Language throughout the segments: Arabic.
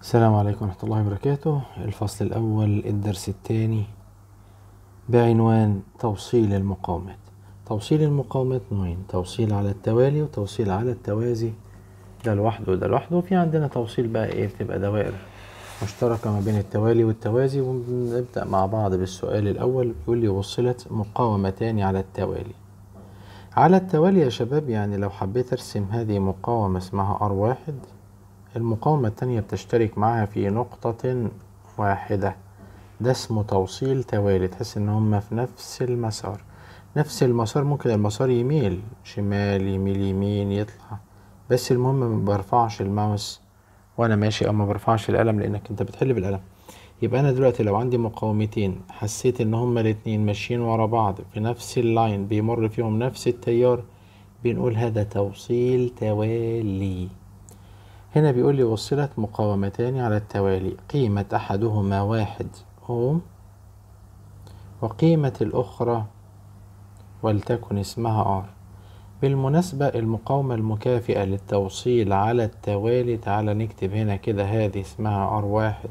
السلام عليكم ورحمة الله وبركاته. الفصل الأول الدرس الثاني بعنوان توصيل المقاومات. توصيل المقاومات نوعين: توصيل على التوالي وتوصيل على التوازي، ده لوحده وده لوحده. وفي عندنا توصيل بقى بتبقى دوائر مشتركة ما بين التوالي والتوازي. ونبدأ مع بعض بالسؤال الأول. بيقول لي وصلت مقاومتان على التوالي. على التوالي يا شباب، يعني لو حبيت أرسم هذه مقاومة اسمها R1، المقاومة التانية بتشترك معها في نقطة واحدة، ده اسمه توصيل توالي. تحس ان هما في نفس المسار. نفس المسار، ممكن المسار يميل شمال يميل يمين يطلع، بس المهم ما برفعش الماوس وانا ماشي، او ما برفعش القلم لانك انت بتحل بالقلم. يبقى انا دلوقتي لو عندي مقاومتين حسيت ان هما الاتنين ماشيين ورا بعض في نفس اللاين، بيمر فيهم نفس التيار، بنقول هذا توصيل توالي. هنا بيقول لي وصلت مقاومتان على التوالي، قيمة أحدهما 1 أوم وقيمة الأخرى ولتكن اسمها R. بالمناسبة المقاومة المكافئة للتوصيل على التوالي، تعالى نكتب هنا كده، هذه اسمها R1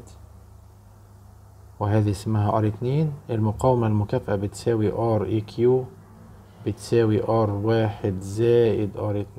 وهذه اسمها R2. المقاومة المكافئة بتساوي REQ بتساوي R1 زائد R2.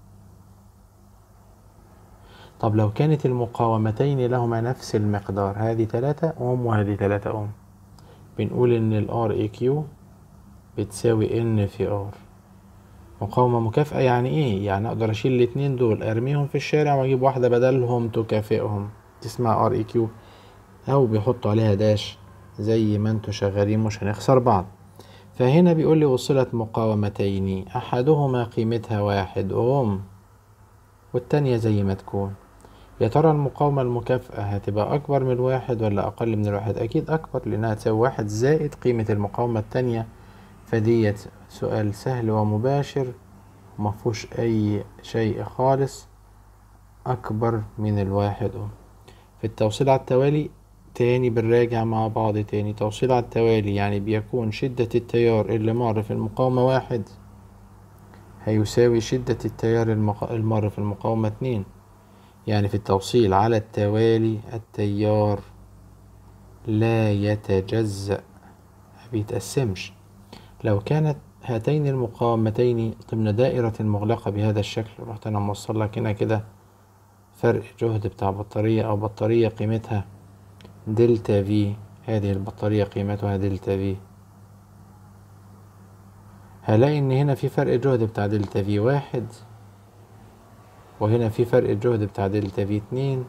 طب لو كانت المقاومتين لهما نفس المقدار، هذه 3 أوم وهذه 3 أوم، بنقول إن ال REQ بتساوي N في R. مقاومة مكافئة يعني إيه؟ يعني أقدر أشيل الاتنين دول أرميهم في الشارع وأجيب واحدة بدلهم تكافئهم، دي اسمها REQ، أو بيحطوا عليها داش زي ما انتوا شغالين، مش هنخسر بعض. فهنا بيقول لي وصلت مقاومتين أحدهما قيمتها 1 أوم والتانية زي ما تكون. يا ترى المقاومة المكافئة هتبقى أكبر من 1 ولا أقل من 1؟ أكيد أكبر، لأنها تساوي 1 زائد قيمة المقاومة التانية. فديت سؤال سهل ومباشر ومفهوش أي شيء خالص، أكبر من 1 أوم. في التوصيل على التوالي تاني بنراجع مع بعض تاني. توصيل على التوالي يعني بيكون شدة التيار اللي مر في المقاومة 1 هيساوي شدة التيار المر في المقاومة 2. يعني في التوصيل على التوالي التيار لا يتجزأ، ما بيتقسمش. لو كانت هاتين المقاومتين ضمن دائرة مغلقة بهذا الشكل، رحت أنا موصل لك هنا كده فرق جهد بتاع بطارية، أو بطارية قيمتها دلتا في، هذه البطارية قيمتها دلتا في، هلاقي إن هنا في فرق جهد بتاع دلتا في 1 وهنا في فرق جهد بتاع دلتا في 2.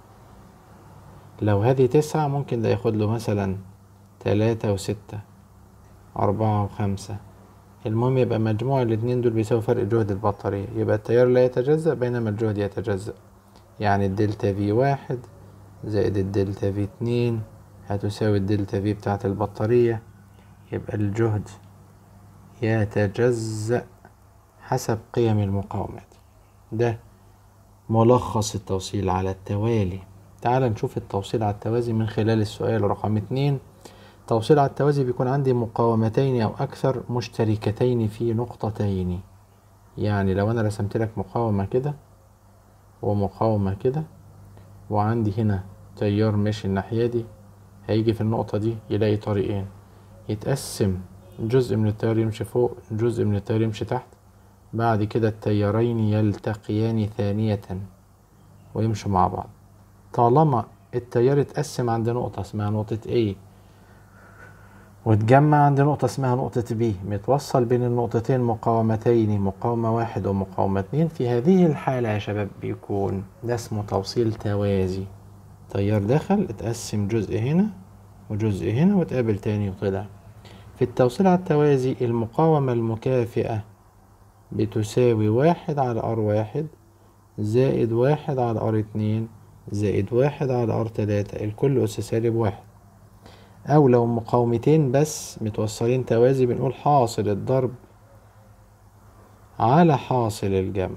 لو هذه 9 ممكن ده ياخد له مثلا 3 و6 4 و5. المهم يبقى مجموع الاتنين دول بيساوي فرق جهد البطارية، يبقى التيار لا يتجزأ بينما الجهد يتجزأ. يعني الدلتا في 1 زائد الدلتا في 2 هتساوي الدلتا في بتاعة البطارية، يبقى الجهد يتجزأ حسب قيم المقاومات. ده ملخص التوصيل على التوالي. تعال نشوف التوصيل على التوازي من خلال السؤال رقم 2. توصيل على التوازي بيكون عندي مقاومتين أو أكثر مشتركتين في نقطتين. يعني لو أنا رسمت لك مقاومة كده ومقاومة كده، وعندي هنا تيار ماشي الناحية دي، هيجي في النقطة دي يلاقي طريقين، يتقسم جزء من التيار يمشي فوق جزء من التيار يمشي تحت، بعد كده التيارين يلتقيان ثانية ويمشوا مع بعض. طالما التيار اتقسم عند نقطة اسمها نقطة A واتجمع عند نقطة اسمها نقطة B، متوصل بين النقطتين مقاومتين، مقاومة 1 ومقاومة 2، في هذه الحالة يا شباب بيكون ده اسمه توصيل توازي. تيار دخل اتقسم جزء هنا وجزء هنا واتقابل تاني وطلع. في التوصيل على التوازي المقاومة المكافئة بتساوي 1 على R1 زائد 1 على R2 زائد 1 على R3، الكل أس سالب 1. أو لو مقاومتين بس متوصلين توازي بنقول حاصل الضرب على حاصل الجمع.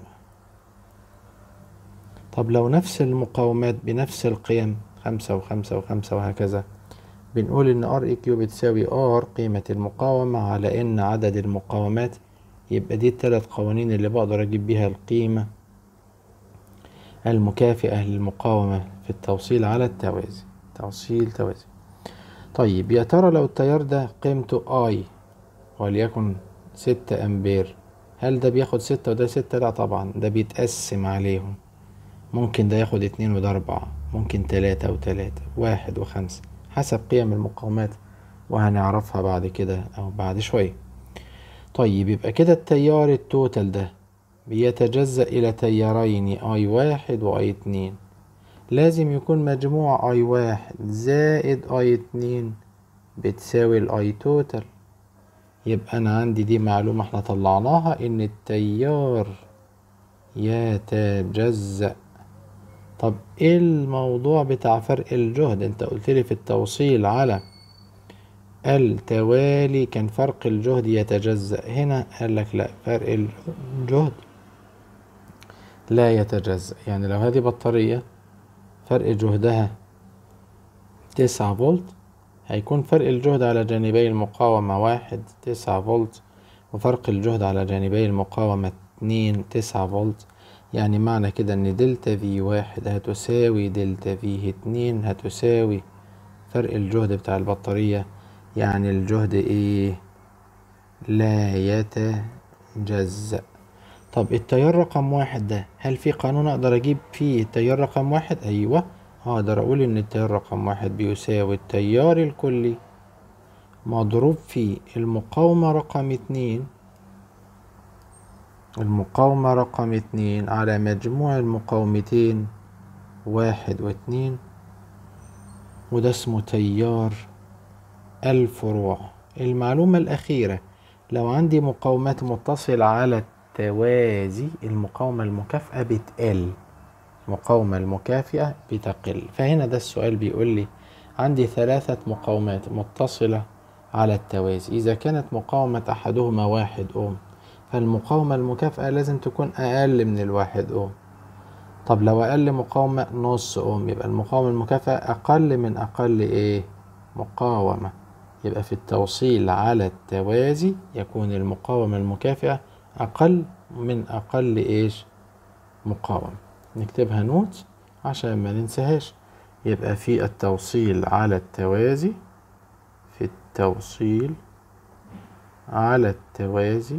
طب لو نفس المقاومات بنفس القيم 5 و5 و5 وهكذا، بنقول إن REQ بتساوي R قيمة المقاومة على N عدد المقاومات. يبقى دي الثلاث قوانين اللي بقدر أجيب بيها القيمة المكافئة للمقاومة في التوصيل على التوازي، توصيل توازي. طيب يا ترى لو التيار ده قيمته اي وليكن 6 امبير، هل ده بياخد 6 وده 6؟ لا طبعا، ده بيتقسم عليهم. ممكن ده ياخد 2 وده 4، ممكن 3 و3، 1 و5، حسب قيم المقاومات، وهنعرفها بعد كده او بعد شوية. طيب يبقى كده التيار التوتال ده بيتجزأ إلى تيارين اي واحد واي اتنين. لازم يكون مجموع اي واحد زائد اي اتنين بتساوي الاي توتال. يبقى انا عندي دي معلومة احنا طلعناها، ان التيار يتجزأ. طب ايه الموضوع بتاع فرق الجهد؟ انت قلت لي في التوصيل على التوالي كان فرق الجهد يتجزأ، هنا قال لك لا، فرق الجهد لا يتجزأ. يعني لو هذه بطارية فرق جهدها 9 فولت، هيكون فرق الجهد على جانبي المقاومة 1 9 فولت، وفرق الجهد على جانبي المقاومة 2 9 فولت. يعني معنى كده ان دلتا في واحد هتساوي دلتا في اتنين هتساوي فرق الجهد بتاع البطارية. يعني الجهد ايه؟ لا يتجزأ. طب التيار رقم واحد ده، هل في قانون اقدر اجيب فيه التيار رقم واحد؟ ايوه، اقدر اقول ان التيار رقم واحد بيساوي التيار الكلي مضروب في المقاومة رقم اتنين، المقاومة رقم اتنين على مجموع المقاومتين واحد واتنين، وده اسمه تيار الفروع. المعلومة الأخيرة، لو عندي مقاومات متصلة على التوازي، المقاومة المكافئة بتقل، المقاومة المكافئة بتقل. فهنا ده السؤال بيقول لي عندي 3 مقاومات متصلة على التوازي، إذا كانت مقاومة أحدهما 1 أوم، فالمقاومة المكافئة لازم تكون أقل من 1 أوم. طب لو أقل مقاومة نص أوم، يبقى المقاومة المكافئة أقل من أقل إيه؟ مقاومة. يبقى في التوصيل على التوازي يكون المقاومة المكافئة أقل من أقل إيش؟ مقاومة. نكتبها نوت عشان ما ننساهاش. يبقى في التوصيل على التوازي، في التوصيل على التوازي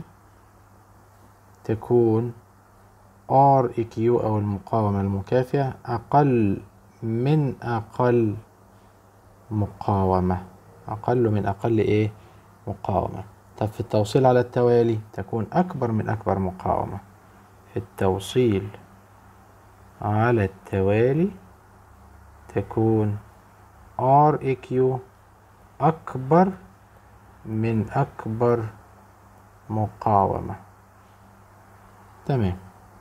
تكون REQ أو المقاومة المكافئة أقل من أقل مقاومة، أقل من أقل إيه؟ مقاومة. طب في التوصيل على التوالي تكون أكبر من أكبر مقاومة. في التوصيل على التوالي تكون REQ أكبر من أكبر مقاومة. تمام.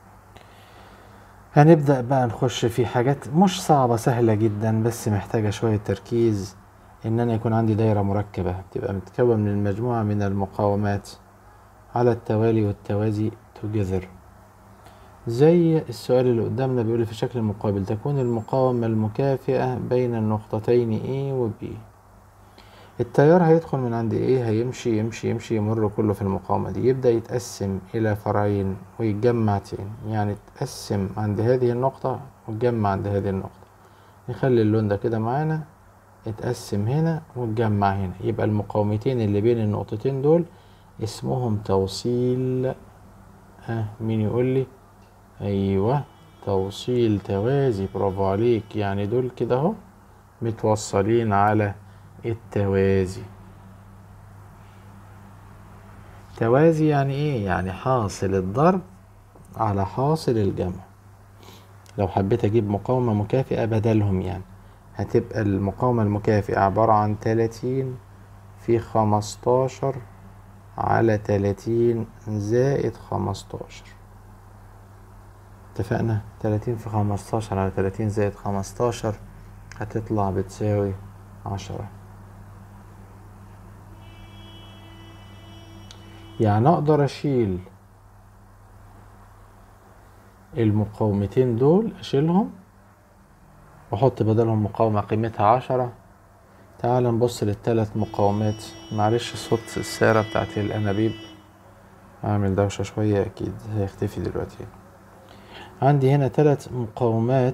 هنبدأ بقى نخش في حاجات مش صعبة، سهلة جدا، بس محتاجة شوية تركيز. إن أنا يكون عندي دايرة مركبة تبقى متكون من المجموعة من المقاومات على التوالي والتوازي together. زي السؤال اللي قدامنا بيقول في الشكل المقابل تكون المقاومة المكافئة بين النقطتين A و B. التيار هيدخل من عند A، هيمشي يمشي يمشي يمر كله في المقاومة دي، يبدأ يتقسم إلى فرعين ويتجمع تاني. يعني يتقسم عند هذه النقطة ويتجمع عند هذه النقطة. نخلي اللون ده كده معانا، اتقسم هنا واتجمع هنا. يبقى المقاومتين اللي بين النقطتين دول اسمهم توصيل، مين يقول لي؟ ايوه، توصيل توازي. برافو عليك. يعني دول كده اهو متوصلين على التوازي. توازي يعني ايه؟ يعني حاصل الضرب على حاصل الجمع. لو حبيت اجيب مقاومة مكافئة بدلهم، يعني هتبقى المقاومة المكافئة عبارة عن 30 في 15 على 30 زائد 15. اتفقنا؟ 30 في 15 على 30 زائد 15 هتطلع بتساوي 10. يعني اقدر اشيل المقاومتين دول، اشيلهم واحط بدلهم مقاومة قيمتها 10. تعال نبص للثلاث مقاومات. معلش صوت السارة بتاعت الانابيب اعمل دوشة شوية، اكيد هيختفي دلوقتي. عندي هنا 3 مقاومات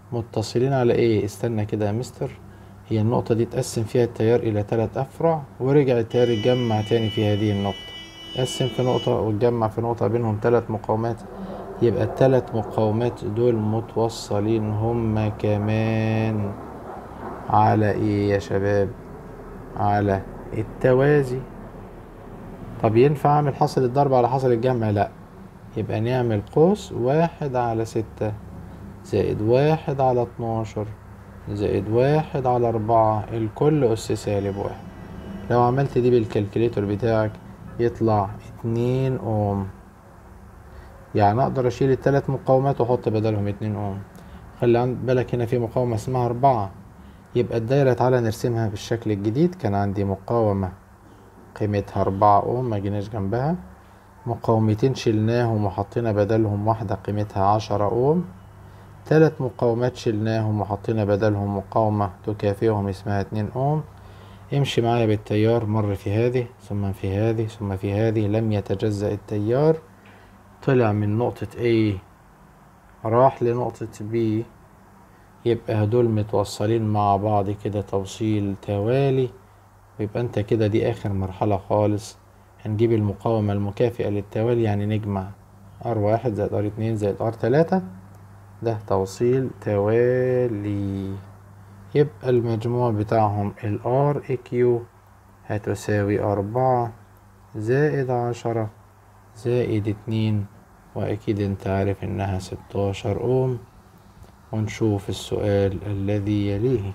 متصلين على ايه؟ استنى كده يا مستر، هي النقطة دي تقسم فيها التيار إلى 3 أفرع، ورجع التيار يتجمع تاني في هذه النقطة، قسم في نقطة واتجمع في نقطة بينهم 3 مقاومات، يبقى ال3 مقاومات دول متوصلين هما كمان على ايه يا شباب؟ على التوازي. طب ينفع اعمل حاصل الضرب على حاصل الجمع؟ لا، يبقى نعمل قوس 1/6 زائد 1/12 زائد 1/4 الكل أس -1. لو عملت دي بالكالكوليتور بتاعك يطلع 2 أوم. يعني أقدر أشيل ال3 مقاومات وأحط بدلهم 2 أوم. خلي بالك هنا في مقاومة اسمها 4. يبقى الدايرة تعالى نرسمها بالشكل الجديد. كان عندي مقاومة قيمتها 4 أوم، ما جيناش جنبها. مقاومتين شلناهم وحطينا بدلهم واحدة قيمتها 10 أوم. 3 مقاومات شلناهم وحطينا بدلهم مقاومة تكافئهم اسمها 2 أوم. امشي معايا بالتيار، مر في هذه ثم في هذه ثم في هذه، لم يتجزأ التيار، طلع من نقطة A راح لنقطة B، يبقى هدول متوصلين مع بعض كده توصيل توالي. ويبقى انت كده دي آخر مرحلة خالص. هنجيب المقاومة المكافئة للتوالي، يعني نجمع R1 زائد R2 زائد R3، ده توصيل توالي. يبقى المجموع بتاعهم ال REQ هتساوي 4 زائد 10 زائد 2، وأكيد انت عارف انها 16 أوم. ونشوف السؤال الذي يليه.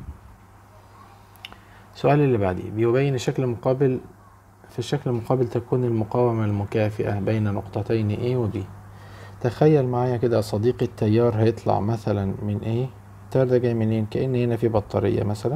السؤال اللي بعديه بيبين شكل مقابل. في الشكل المقابل تكون المقاومة المكافئة بين نقطتين A و B. تخيل معايا كده يا صديقي، التيار هيطلع مثلا من A. التيار ده جاي منين؟ كأن هنا في بطارية مثلا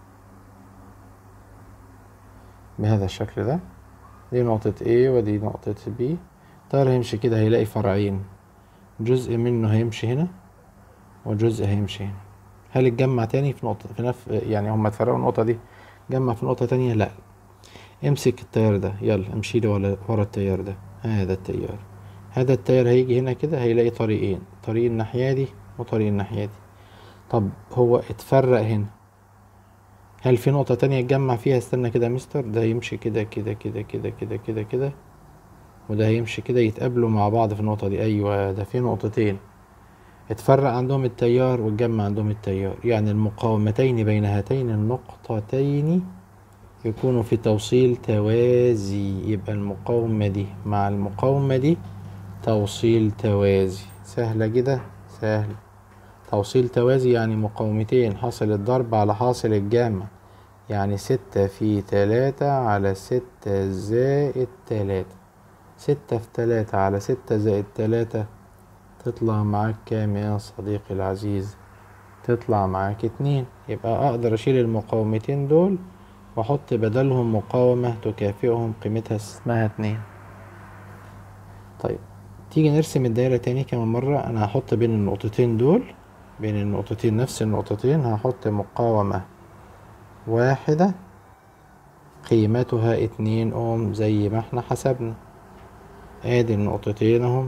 بهذا الشكل ده، دي نقطة A ودي نقطة B. التيار هيمشي كده، هيلاقي فرعين، جزء منه هيمشي هنا وجزء هيمشي هنا. هل اتجمع تاني في نقطة في نفس، يعني هما اتفرقوا النقطة دي جمع في نقطة تانية؟ لا. امسك التيار ده، يلا امشي لي ورا التيار ده. هذا التيار، هذا التيار هيجي هنا كده، هيلاقي طريقين، طريق الناحية دي وطريق الناحية دي. طب هو اتفرق هنا، هل في نقطة تانية اتجمع فيها؟ استنى كده يا مستر، ده يمشي كده كده كده كده كده كده كده، وده هيمشي كده، يتقابلوا مع بعض في النقطة دي. أيوة، ده في نقطتين اتفرق عندهم التيار واتجمع عندهم التيار، يعني المقاومتين بين هاتين النقطتين يكونوا في توصيل توازي. يبقى المقاومة دي مع المقاومة دي توصيل توازي. سهلة كده، سهل. توصيل توازي يعني مقاومتين حاصل الضرب على حاصل الجمع، يعني 6 في 3/6 زائد 3. 6 في 3/6 زائد 3 تطلع معاك كام يا صديقي العزيز؟ تطلع معاك 2. يبقى أقدر أشيل المقاومتين دول وأحط بدلهم مقاومة تكافئهم قيمتها اسمها 2. طيب تيجي نرسم الدايرة تاني كمان مرة. أنا هحط بين النقطتين دول، بين النقطتين نفس النقطتين، هحط مقاومة واحدة قيمتها 2 أوم زي ما احنا حسبنا. ادي النقطتين اهم،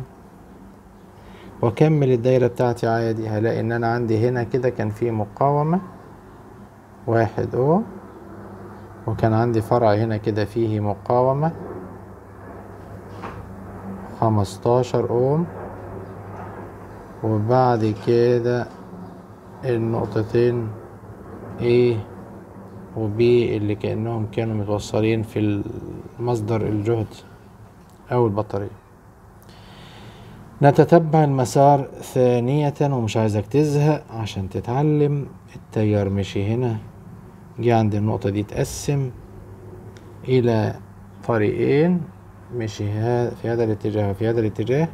واكمل الدايرة بتاعتي عادي. هلاقي ان انا عندي هنا كده كان في مقاومة 1 أوم، وكان عندي فرع هنا كده فيه مقاومة 15 أوم، وبعد كده النقطتين A و B اللي كأنهم كانوا متوصلين في مصدر الجهد أو البطارية. نتتبع المسار ثانية، ومش عايزك تزهق عشان تتعلم. التيار مشي هنا، جه عند النقطة دي تقسم إلى طريقين، مشي في هذا الاتجاه وفي هذا الاتجاه.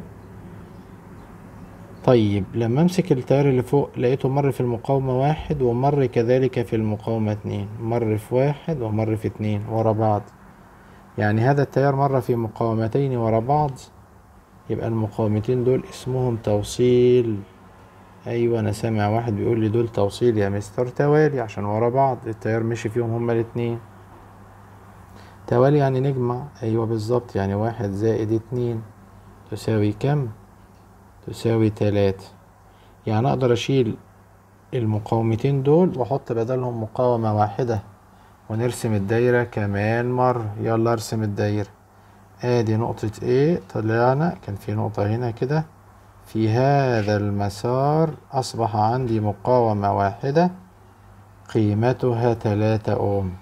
طيب لما امسك التيار اللي فوق لقيته مر في المقاومة 1 ومر كذلك في المقاومة 2، مر في 1 ومر في 2 ورا بعض. يعني هذا التيار مر في مقاومتين ورا بعض، يبقى المقاومتين دول اسمهم توصيل. ايوه، انا سامع واحد بيقول لي دول توصيل يا مستر توالي عشان ورا بعض، التيار مشي فيهم هما الاتنين. توالي يعني نجمع. ايوه بالظبط، يعني 1 زائد 2 تساوي كم؟ تساوي 3. يعني اقدر اشيل المقاومتين دول واحط بدلهم مقاومة واحدة ونرسم الدايرة كمان مرة. يلا ارسم الدايرة. ادي نقطة A، طلعنا كان في نقطة هنا كده. في هذا المسار اصبح عندي مقاومة واحدة قيمتها 3 اوم.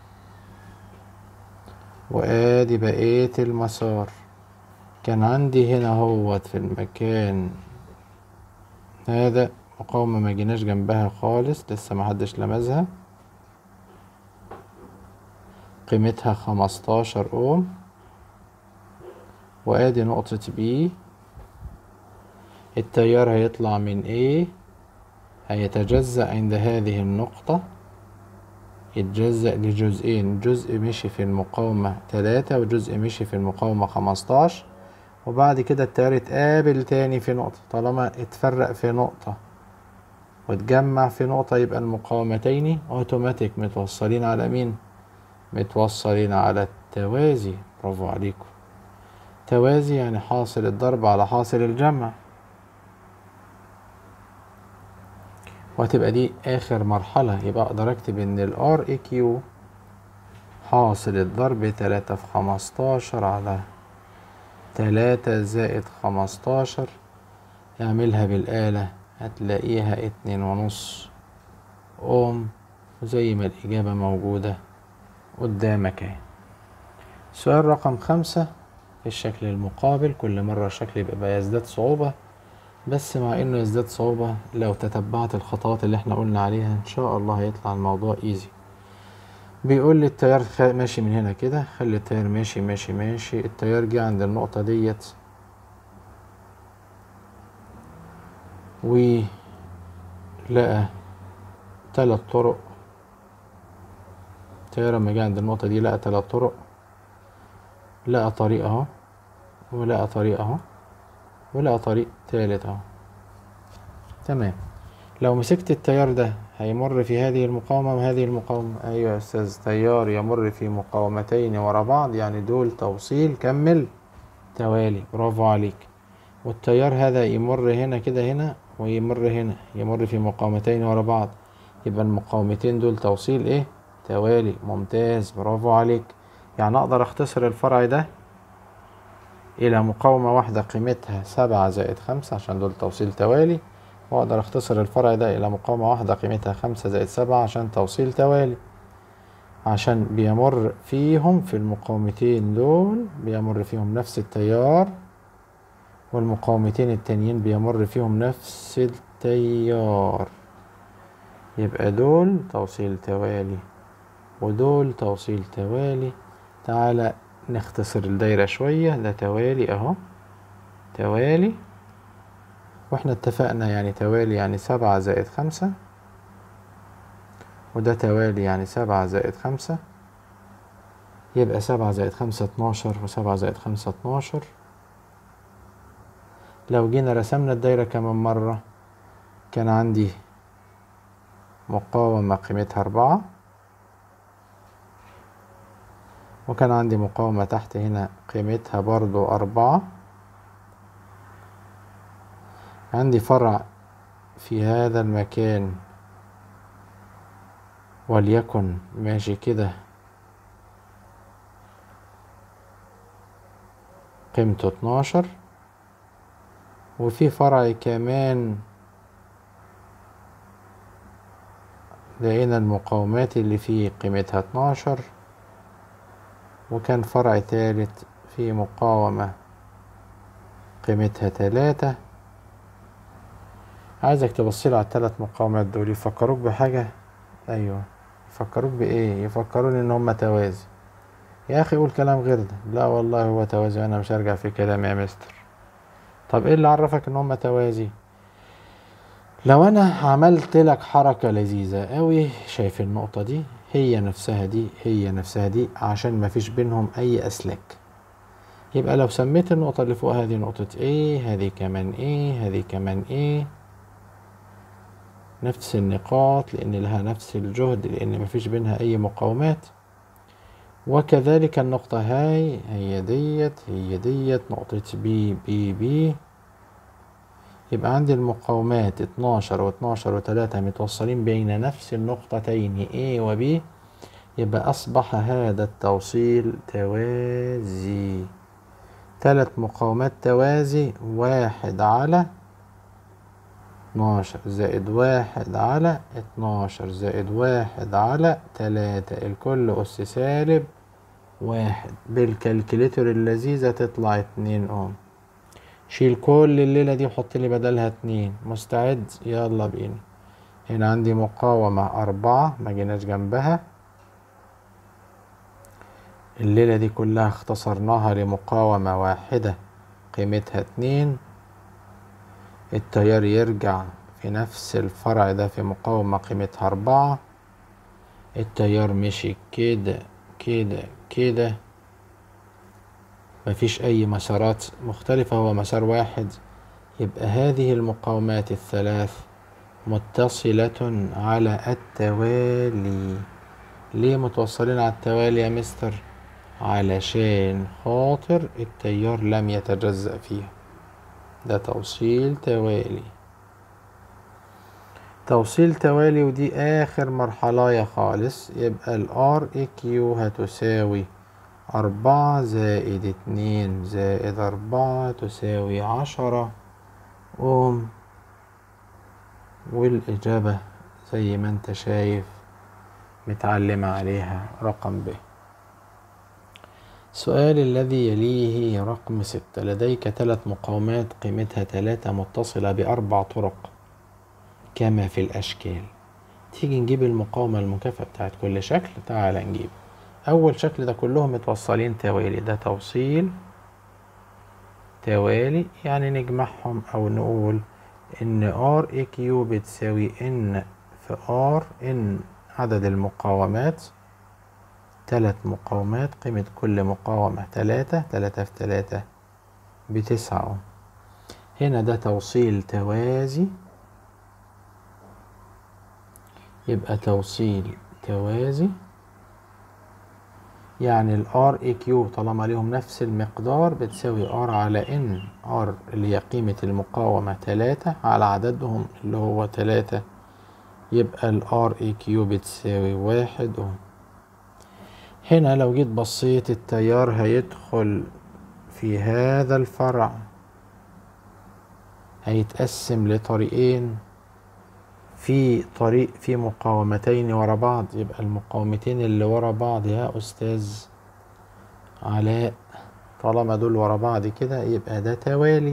وادي بقية المسار. كان عندي هنا هوت في المكان هذا مقاومة ما جيناش جنبها خالص، لسه محدش لمسها، قيمتها 15 اوم. وادي نقطة B، التيار هيطلع من A هيتجزأ عند هذه النقطة، يتجزأ لجزئين، جزء مشي في المقاومة 3 وجزء مشي في المقاومة 15، وبعد كده التيار اتقابل تاني في نقطة. طالما اتفرق في نقطة واتجمع في نقطة يبقى المقاومتين اوتوماتيك متوصلين على مين؟ متوصلين على التوازي. برافو عليكم. توازي يعني حاصل الضرب على حاصل الجمع، وهتبقى دي آخر مرحلة. يبقى أقدر أكتب إن ال REQ حاصل الضرب 3 في 15 على 3 زائد 15، اعملها بالآلة هتلاقيها 2.5 أوم، وزي ما الإجابة موجودة قدامك اهي. سؤال رقم 5 في الشكل المقابل. كل مرة الشكل يبقى يزداد صعوبة، بس مع انه يزداد صعوبة لو تتبعت الخطوات اللي احنا قلنا عليها ان شاء الله هيطلع الموضوع ايزي. بيقول لي التيار ماشي من هنا كده، خلي التيار ماشي ماشي ماشي. التيار جه عند النقطة ديت ولقى 3 طرق. التيار لما جه عند النقطة دي لقى 3 طرق، لقى طريق اهو، ولقى طريق اهو، ولقى طريق تالت اهو. تمام. لو مسكت التيار ده هيمر في هذه المقاومة وهذه المقاومة. أيوة يا أستاذ، تيار يمر في مقاومتين ورا بعض يعني دول توصيل. كمل توالي. برافو عليك. والتيار هذا يمر هنا كده هنا ويمر هنا، يمر في مقاومتين ورا بعض، يبقى المقاومتين دول توصيل ايه؟ توالي. ممتاز، برافو عليك. يعني أقدر أختصر الفرع ده إلى مقاومة واحدة قيمتها 7 زائد 5 عشان دول توصيل توالي، واقدر اختصر الفرع ده الى مقاومة واحدة قيمتها 5 زائد 7 عشان توصيل توالي، عشان بيمر فيهم في المقاومتين دول بيمر فيهم نفس التيار، والمقاومتين التانيين بيمر فيهم نفس التيار، يبقى دول توصيل توالي ودول توصيل توالي. تعالى نختصر الدايرة شوية. ده توالي اهو، توالي، واحنا اتفقنا يعني توالي يعني 7 زائد 5، وده توالي يعني 7 زائد 5، يبقى 7 زائد 5 12 و7 زائد 5 12. لو جينا رسمنا الدايرة كمان مرة كان عندي مقاومة قيمتها 4، وكان عندي مقاومة تحت هنا قيمتها برضو 4. عندي فرع في هذا المكان وليكن ماشي كده قيمته 12، وفي فرع كمان لقينا المقاومات اللي فيه قيمتها 12، وكان فرع ثالث فيه مقاومة قيمتها 3. عايزك تبصيلي على ال3 مقاومات دول، يفكروك بحاجة؟ ايوه، يفكروك بايه؟ يفكروني ان هما توازي. يا اخي قول كلام غير ده. لا والله هو توازي، انا مش هرجع في كلامي يا مستر. طب ايه اللي عرفك ان هما توازي؟ لو انا عملت لك حركة لذيذة قوي، شايف النقطة دي هي نفسها دي هي نفسها دي عشان مفيش بينهم اي اسلاك، يبقى لو سميت النقطة اللي فوق هذه نقطة A، هذه كمان A، هذه كمان A، نفس النقاط لان لها نفس الجهد لان مفيش بينها اي مقاومات. وكذلك النقطة هاي هي ديت نقطة B B B، يبقى عندي المقاومات 12 و12 و3 متوصلين بين نفس النقطتين A و B، يبقى أصبح هذا التوصيل توازي. 3 مقاومات توازي، 1/12 زائد 1/12 زائد 1/3، الكل أس -1. بالكالكوليتر اللذيذة تطلع 2 أوم. شيل كل الليلة دي وحط لي بدلها 2. مستعد؟ يلا بينا. هنا عندي مقاومة 4 ما جيناش جنبها، الليلة دي كلها اختصرناها لمقاومة واحدة قيمتها 2. التيار يرجع في نفس الفرع ده في مقاومة قيمتها 4. التيار مشي كده كده كده، مفيش أي مسارات مختلفة، هو مسار واحد. يبقى هذه المقاومات الثلاث متصلة على التوالي. ليه متوصلين على التوالي يا مستر؟ علشان خاطر التيار لم يتجزأ فيها، ده توصيل توالي. توصيل توالي، ودي آخر مرحلة خالص. يبقى ال REQ هتساوي 4 زائد 2 زائد 4 تساوي 10 أوم. والإجابة زي ما انت شايف متعلم عليها رقم ب. السؤال الذي يليه رقم 6. لديك 3 مقاومات قيمتها 3 متصلة ب4 طرق كما في الأشكال. تيجي نجيب المقاومة المكافئة بتاعت كل شكل. تعال نجيب أول شكل ده كلهم متوصلين توالي، ده توصيل توالي، يعني نجمعهم أو نقول إن REQ بتساوي N في R. N عدد المقاومات، 3 مقاومات، قيمة كل مقاومة 3 في 3 ب9. هنا ده توصيل توازي، يبقى توصيل توازي يعني ال REQ طالما ليهم نفس المقدار بتساوي R على N. R اللي هي قيمة المقاومة 3 على عددهم اللي هو 3، يبقى ال REQ بتساوي 1 أوم. هنا لو جيت بصيت التيار هيدخل في هذا الفرع، هيتقسم لطريقين. في طريق فيه مقاومتين ورا بعض، يبقى المقاومتين اللي ورا بعض يا أستاذ علاء طالما دول ورا بعض كده يبقى ده توالي.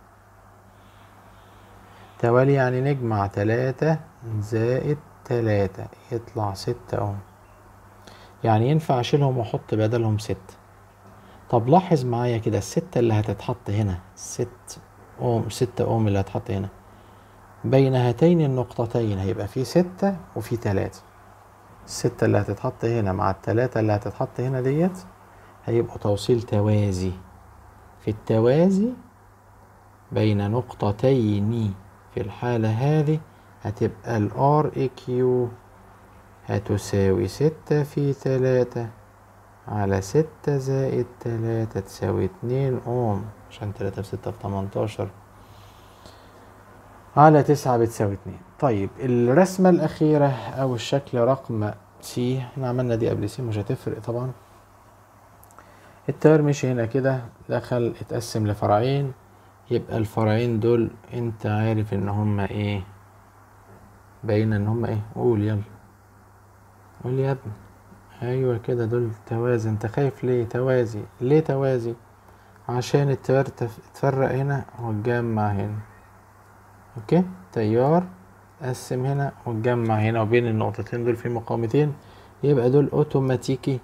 توالي يعني نجمع 3 زائد 3 يطلع 6 أوم. يعني ينفع أشيلهم وأحط بدلهم 6. طب لاحظ معايا كده الستة اللي هتتحط هنا، 6 أوم اللي هتحط هنا بين هاتين النقطتين هيبقى في 6 وفي 3. الستة اللي هتتحط هنا مع ال3 اللي هتتحط هنا ديت هيبقوا توصيل توازي. في التوازي بين نقطتين في الحالة هذه هتبقى ال REQ هتساوي 6 في 3 على 6 زائد 3 تساوي 2 أوم، عشان 3 في 6 في 18 على 9 بتساوي 2. طيب الرسمة الأخيرة أو الشكل رقم سي، احنا عملنا دي قبل سي مش هتفرق طبعا. التيار مشي هنا كده، دخل اتقسم لفرعين، يبقى الفرعين دول انت عارف ان هما ايه؟ باين ان هما ايه؟ قول يلا قول يا ابني. ايوه كده دول توازي. انت خايف ليه؟ توازي. ليه توازي؟ عشان التيار اتفرق هنا واتجمع هنا. اوكي، تيار قسم هنا واتجمع هنا، وبين النقطتين دول في مقاومتين، يبقى دول اوتوماتيكي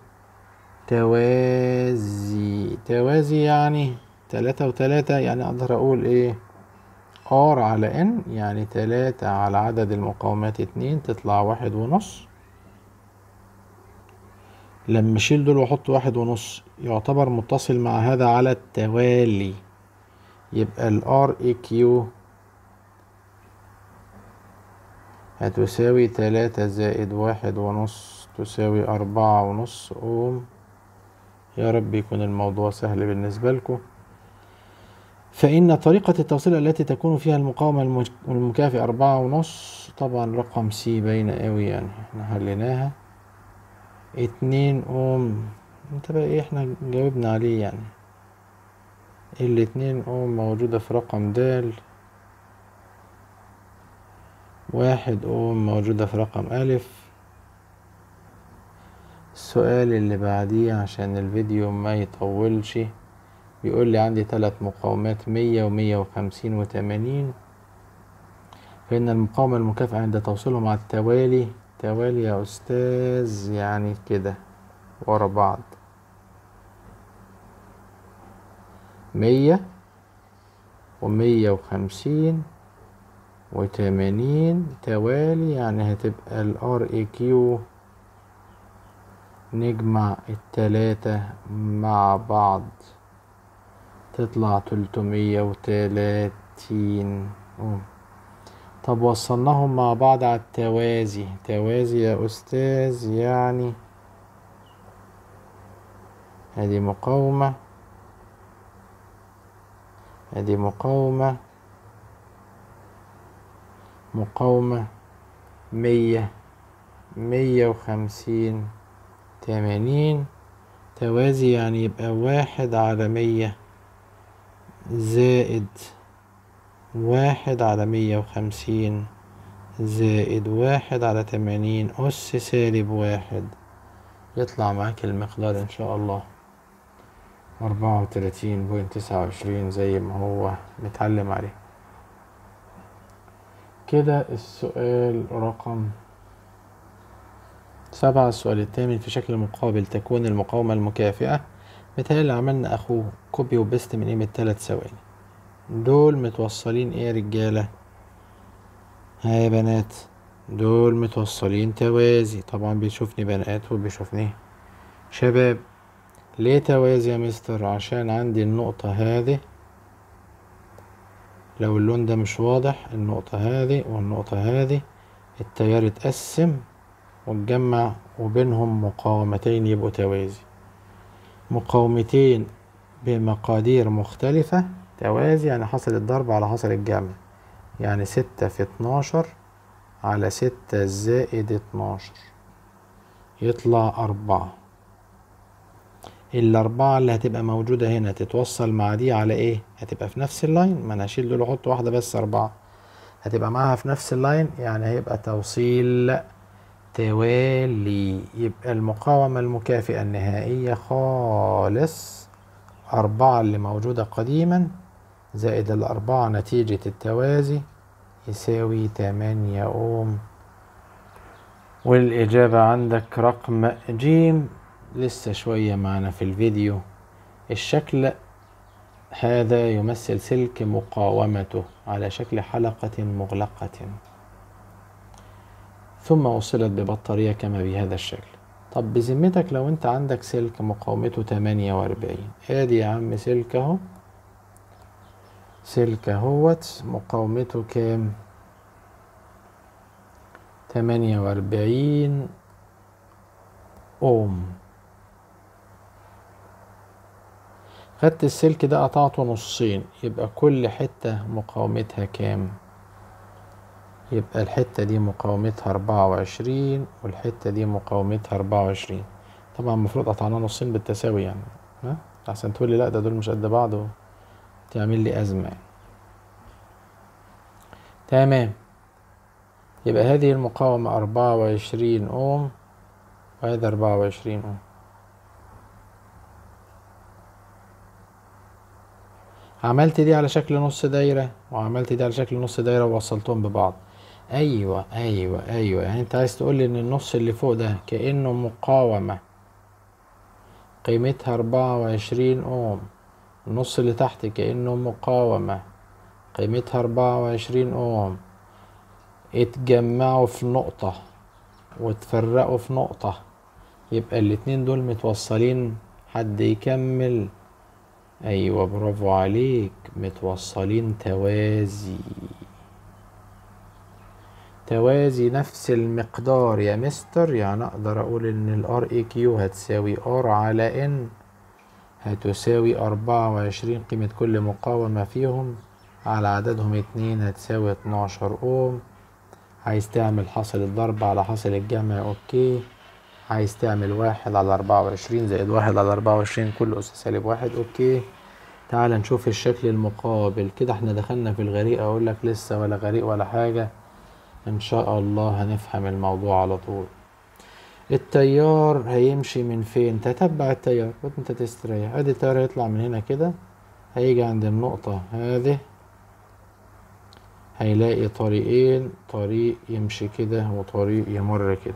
توازي. توازي يعني 3 و3، يعني اقدر اقول ايه؟ R على N يعني 3 على عدد المقاومات 2 تطلع 1.5. لما اشيل دول واحط 1.5 يعتبر متصل مع هذا على التوالي، يبقى ال REQ هتساوي 3 زائد 1.5 تساوي 4.5 أوم. يا رب يكون الموضوع سهل بالنسبة لكم. فإن طريقة التوصيل التي تكون فيها المقاومة المكافئة 4.5، طبعا رقم سي باينة أوي يعني، احنا حليناها. 2 أوم، انت بقى ايه احنا جاوبنا عليه يعني. 2 أوم موجودة في رقم د. 1 أوم موجودة في رقم أ. السؤال اللي بعديه عشان الفيديو ما يطولش، بيقول لي عندي 3 مقاومات 100 و150 و80، فإن المقاومة المكافئة عند توصيلهم على التوالي، توالي يا أستاذ يعني كده ورا بعض، 100 و150 و80 توالي، يعني هتبقى ال REQ نجمع التلاتة مع بعض تطلع 330 أوم. طب وصلناهم مع بعض على التوازي، توازي يا أستاذ يعني ادي مقاومة، ادي مقاومة، مقاومة 100 150 80 توازي، يعني يبقى 1/100 زائد 1/150 زائد 1/80 أس -1، يطلع معاك المقدار إن شاء الله 34.29 زي ما هو متعلم عليه كده. السؤال رقم 7، السؤال الثامن، في شكل مقابل تكون المقاومة المكافئة. متهيألي عملنا أخوه كوبي وبيست من قيمة 3 ثواني. دول متوصلين ايه يا رجالة؟ ها يا بنات، دول متوصلين توازي. طبعا بيشوفني بنات وبيشوفني شباب. ليه توازي يا مستر؟ عشان عندي النقطة هذه، لو اللون ده مش واضح، النقطة هذه والنقطة هذه التيار اتقسم واتجمع وبينهم مقاومتين يبقوا توازي. مقاومتين بمقادير مختلفة توازي، يعني حصل الضرب على حصل الجمع، يعني 6 في 12 على 6 زائد 12 يطلع 4. الأربعة اللي هتبقى موجودة هنا تتوصل مع دي على ايه؟ هتبقى في نفس اللاين، ما انا هشيل دول واحط واحدة بس 4 هتبقى معاها في نفس اللاين، يعني هيبقى توصيل توالي. يبقى المقاومة المكافئة النهائية خالص 4 اللي موجودة قديما زائد 4 نتيجة التوازي يساوي 8 أوم. والإجابة عندك رقم ج. لسه شوية معنا في الفيديو. الشكل هذا يمثل سلك مقاومته على شكل حلقة مغلقة ثم وصلت ببطارية كما بهذا الشكل. طب بذمتك لو انت عندك سلك مقاومته 48، ادي يا عم سلك اهو، سلك اهوت مقاومته كام؟ 48 اوم. خدت السلك ده قطعته نصين، يبقى كل حتة مقاومتها كام؟ يبقى الحتة دي مقاومتها 24 والحتة دي مقاومتها 24. طبعا المفروض قطعناه نصين بالتساوي يعني، ها؟ عشان تقول لي لا ده دول مش قد بعض وتعمل لي أزمة يعني. تمام، يبقى هذه المقاومة 24 أوم وهذا 24 أوم. عملت دي على شكل نص دايرة وعملت دي على شكل نص دايرة ووصلتهم ببعض. أيوة أيوة أيوة، يعني أنت عايز تقول لي إن النص اللي فوق ده كأنه مقاومة قيمتها 24 أوم، النص اللي تحت كأنه مقاومة قيمتها 24 أوم، اتجمعوا في نقطة واتفرقوا في نقطة، يبقى الاتنين دول متوصلين. حد يكمل؟ ايوه برافو عليك، متوصلين توازي، توازي نفس المقدار يا مستر. يعني اقدر اقول ان ال REQ هتساوي R على N هتساوي 24 قيمة كل مقاومة فيهم على عددهم 2 هتساوي 12 اوم. عايز تعمل حاصل الضرب على حاصل الجمع اوكي. عايز تعمل 1 على 24 زائد 1 على 24 كل أس سالب 1 اوكي. تعال نشوف الشكل المقابل كده. احنا دخلنا في الغريق، اقول لك لسه ولا غريق ولا حاجة، ان شاء الله هنفهم الموضوع على طول. التيار هيمشي من فين؟ تتبع التيار وانت تستريح. ادي التيار هيطلع من هنا كده، هيجي عند النقطة هذه، هيلاقي طريقين، طريق يمشي كده وطريق يمر كده.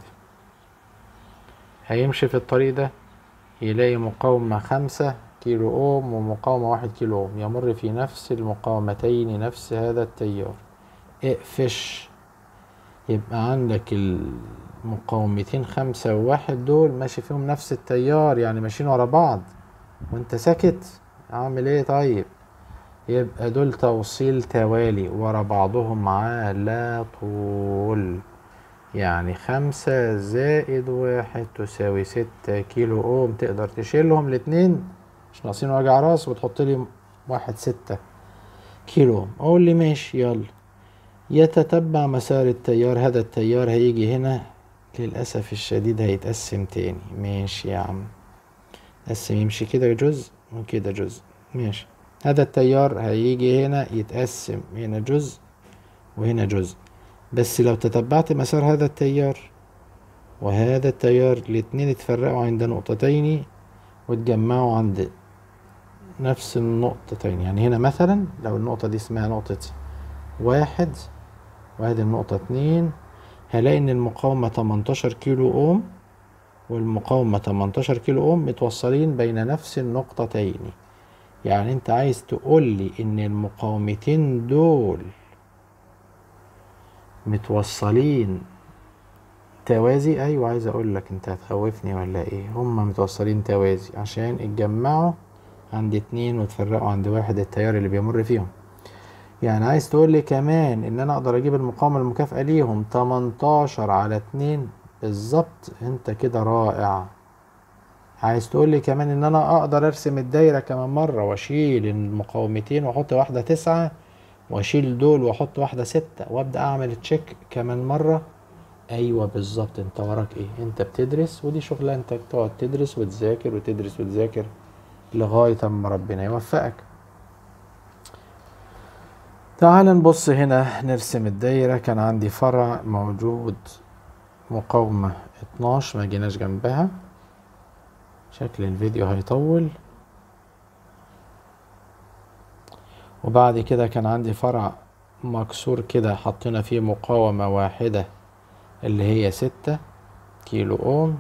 هيمشي في الطريق ده يلاقي مقاومة 5 كيلو اوم ومقاومة 1 كيلو اوم، يمر في نفس المقاومتين نفس هذا التيار. اقفش، يبقى عندك المقاومتين 5 و1 دول ماشي فيهم نفس التيار، يعني ماشيين ورا بعض وانت ساكت. اعمل ايه طيب؟ يبقى دول توصيل توالي ورا بعضهم على طول. يعني 5 زائد 1 تساوي 6 كيلو اوم. تقدر تشيلهم الاتنين، مش ناقصين وجع راس، وتحط لي 6 كيلو اوم. اقول لي ماشي يلا. يتتبع مسار التيار. هذا التيار هيجي هنا، للأسف الشديد هيتقسم تاني. ماشي يا عم، قسم، يمشي كده جزء وكده جزء. ماشي. هذا التيار هيجي هنا يتقسم، هنا جزء وهنا جزء. بس لو تتبعت مسار هذا التيار وهذا التيار، الاتنين اتفرقوا عند نقطتين واتجمعوا عند نفس النقطتين. يعني هنا مثلا لو النقطة دي اسمها نقطة 1 وهذه النقطة 2، هلاقي ان المقاومة 18 كيلو اوم والمقاومة 18 كيلو اوم متوصلين بين نفس النقطتين. يعني انت عايز تقول لي ان المقاومتين دول متوصلين توازي؟ ايوه عايز اقول لك، انت هتخوفني ولا ايه؟ هما متوصلين توازي عشان اتجمعوا عند 2 واتفرقوا عند 1، التيار اللي بيمر فيهم. يعني عايز تقول لي كمان ان انا اقدر اجيب المقاومة المكافئة ليهم 18 على 2 بالظبط. انت كده رائع. عايز تقول لي كمان ان انا اقدر ارسم الدايرة كمان مرة واشيل المقاومتين واحط واحدة 9 واشيل دول واحط واحدة 6 وابدأ اعمل تشيك كمان مرة. ايوه بالظبط. انت وراك ايه؟ انت بتدرس، ودي شغلانتك، تقعد تدرس وتذاكر وتدرس وتذاكر لغاية اما ربنا يوفقك. تعال نبص هنا نرسم الدايرة. كان عندي فرع موجود مقاومة 12 ما جيناش جنبها، شكل الفيديو هيطول. وبعد كده كان عندي فرع مكسور كده حطينا فيه مقاومة واحدة اللي هي 6 كيلو اوم.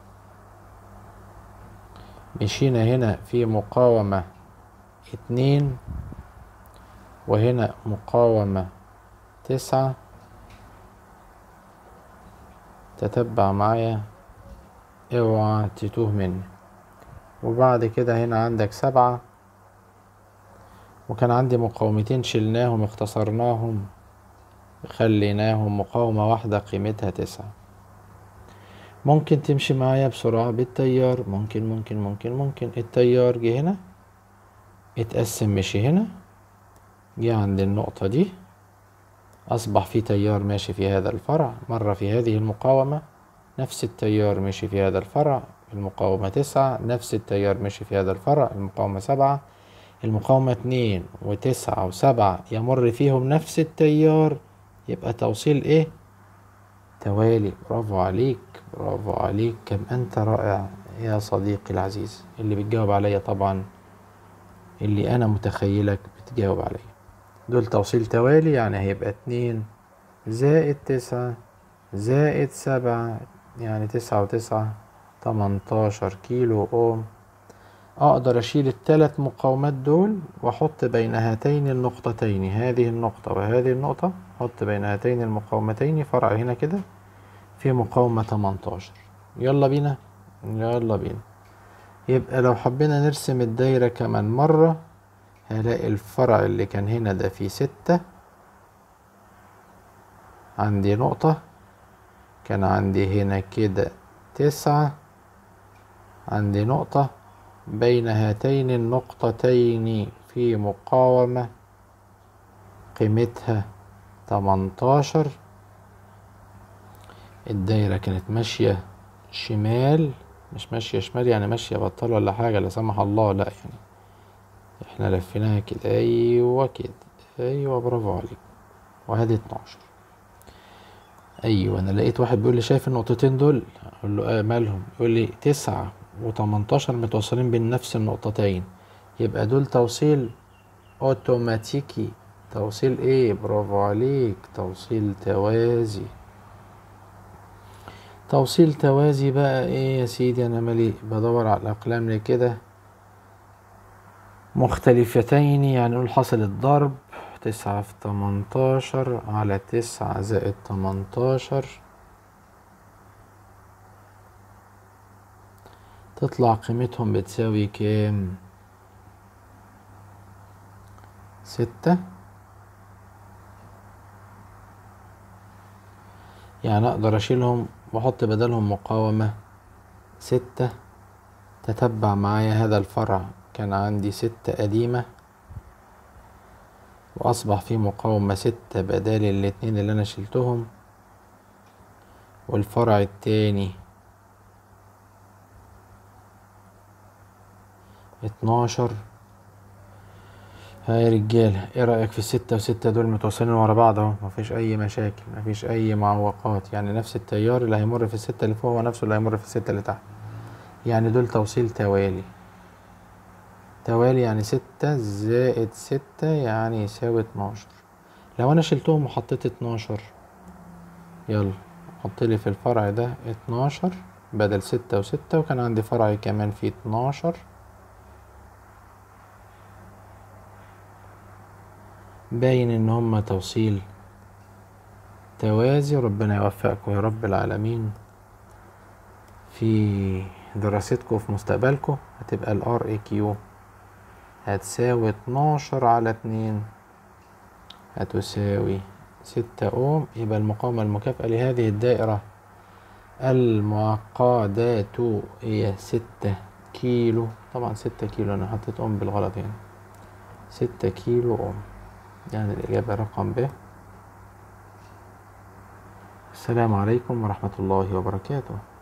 مشينا هنا في مقاومة 2 وهنا مقاومة 9. تتبع معايا اوعى تتوه مني. وبعد كده هنا عندك 7، وكان عندي مقاومتين شلناهم اختصرناهم خليناهم مقاومة واحدة قيمتها 9. ممكن تمشي معايا بسرعة بالتيار، ممكن التيار جه هنا اتقسم، مشي هنا، جه عند النقطة دي، أصبح في تيار ماشي في هذا الفرع، مرة في هذه المقاومة، نفس التيار مشي في هذا الفرع المقاومة 9، نفس التيار مشي في هذا الفرع المقاومة 7. المقاومة 2 و9 و7 يمر فيهم نفس التيار، يبقى توصيل ايه؟ توالي. برافو عليك، برافو عليك، كم أنت رائع يا صديقي العزيز. اللي بتجاوب عليا طبعا، اللي أنا متخيلك بتجاوب عليا. دول توصيل توالي، يعني هيبقى 2 زائد 9 زائد 7، يعني 9 و9 18 كيلو اوم. اقدر اشيل الثلاث مقاومات دول واحط بين هاتين النقطتين، هذه النقطة وهذه النقطة، احط بين هاتين المقاومتين فرع هنا كده في مقاومة 18. يلا بينا، يلا بينا. يبقى لو حبينا نرسم الدايرة كمان مرة، هلاقي الفرع اللي كان هنا ده فيه 6، عندي نقطة، كان عندي هنا كده 9، عندي نقطة، بين هاتين النقطتين في مقاومة قيمتها 18. الدايرة كانت ماشية شمال، مش ماشية شمال يعني ماشية بطال ولا حاجة لا سمح الله، لا يعني احنا لفيناها كده، ايوه كده، ايوه برافو عليك. وهذه 12. ايوه انا لقيت واحد بيقول لي شايف النقطتين دول؟ اقول له مالهم؟ يقول لي 9 و18 متوصلين بين نفس النقطتين، يبقى دول توصيل اوتوماتيكي. توصيل ايه؟ برافو عليك، توصيل توازي. توصيل توازي بقى ايه يا سيدي؟ انا مالي بدور على الاقلام ليه كده. مختلفتين، يعني نقول حاصل الضرب 9 في 18 على 9 زائد 18 تطلع قيمتهم بتساوي كام؟ 6. يعني اقدر اشيلهم واحط بدلهم مقاومة 6. تتبع معايا هذا الفرع، كان عندي 6 قديمة واصبح في مقاومة 6 بدال الاتنين اللي انا شلتهم، والفرع التاني 12. ها يا رجالة، ايه رأيك في ال6 و6 دول متوصلين ورا بعض اهو، مفيش اي مشاكل، مفيش اي معوقات، يعني نفس التيار اللي هيمر في ال6 اللي فوق هو نفسه اللي هيمر في ال6 اللي تحت، يعني دول توصيل توالي. توالي يعني 6 زائد 6 يعني يساوي 12. لو انا شلتهم وحطيت 12، يلا حطلي في الفرع ده 12 بدل 6 و6، وكان عندي فرع كمان فيه 12، باين ان هما توصيل توازي. ربنا يوفقكم يا رب العالمين في دراستكم وفي مستقبلكم. هتبقى ال RAQ هتساوي 12 على 2 هتساوي 6 أوم. يبقى المقاومة المكافئة لهذه الدائرة المعقدة هي 6 كيلو. طبعا 6 كيلو، أنا حطيت أوم بالغلط هنا، 6 كيلو أوم، يعني الإجابة رقم ب. السلام عليكم ورحمة الله وبركاته.